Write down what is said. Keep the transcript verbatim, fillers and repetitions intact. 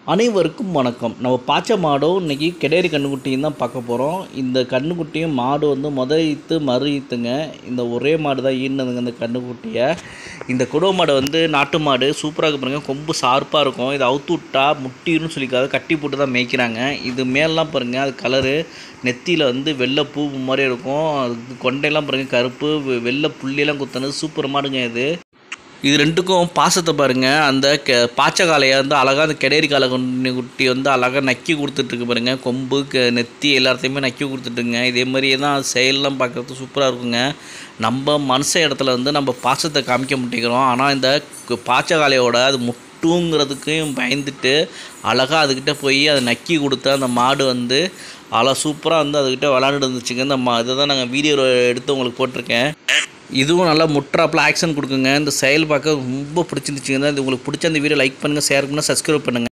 அனைவருக்கும் வணக்கம். நம்ம பாச்ச மாடும் இன்றைக்கி கெடேரி கன்றுக்குட்டியும் தான் பார்க்க போகிறோம். இந்த கன்றுக்குட்டியும் மாடு வந்து மொத ஈத்து மறு ஈத்துங்க. இந்த ஒரே மாடு தான் ஈனதுங்க இந்த கன்றுக்குட்டியை. இந்த குடோ மாடு வந்து நாட்டு மாடு சூப்பராக இருக்கு பாருங்கள். கொம்பு ஷார்ப்பாக இருக்கும். இதை அவுத்து விட்டா முட்டின்னு சொல்லிக்காத கட்டி போட்டு தான் மேய்க்கிறாங்க. இது மேலாம் பாருங்கள், அது கலரு நெத்தியில் வந்து வெள்ளை பூ மாதிரி இருக்கும். அது கொண்டையெல்லாம் பாருங்கள் கருப்பு, வெள்ளை புள்ளியெல்லாம் குத்துனது சூப்பர் மாடுங்க இது. இது ரெண்டுக்கும் பாசத்தை பாருங்கள். அந்த கெ பாச்சை காளையை வந்து அழகாக அந்த கெடேரி காளை குட்டி வந்து அழகாக நக்கி கொடுத்துட்ருக்கு பாருங்கள். கொம்பு க நெத்தி எல்லாத்தையுமே நக்கி கொடுத்துட்டுங்க. இதே மாதிரியே தான் செயலெலாம் பார்க்குறது சூப்பராக இருக்குங்க. நம்ம மனுஷ இடத்துல வந்து நம்ம பாசத்தை காமிக்க மாட்டேங்கிறோம். ஆனால் இந்த பாச்சை காளையோட அது முட்டுங்கிறதுக்கும் பயந்துட்டு அழகாக அதுக்கிட்ட போய் அதை நக்கி கொடுத்து அந்த மாடு வந்து அழகாக சூப்பராக வந்து அதுக்கிட்ட விளாண்டுட்டு இருந்துச்சுங்க. இந்த மா இதை தான் நாங்கள் வீடியோவில் எடுத்து உங்களுக்கு போட்டிருக்கேன். இதுவும் நல்லா முட்ராப்பில் ஆக்ஷன் கொடுக்குங்க. இந்த செயல் பார்க்க ரொம்ப பிடிச்சிருந்துச்சுங்க. இது உங்களுக்கு பிடிச்ச அந்த வீடியோ லைக் பண்ணுங்கள், ஷேர் பண்ணுங்கள், சப்ஸ்கிரைப் பண்ணுங்கள்.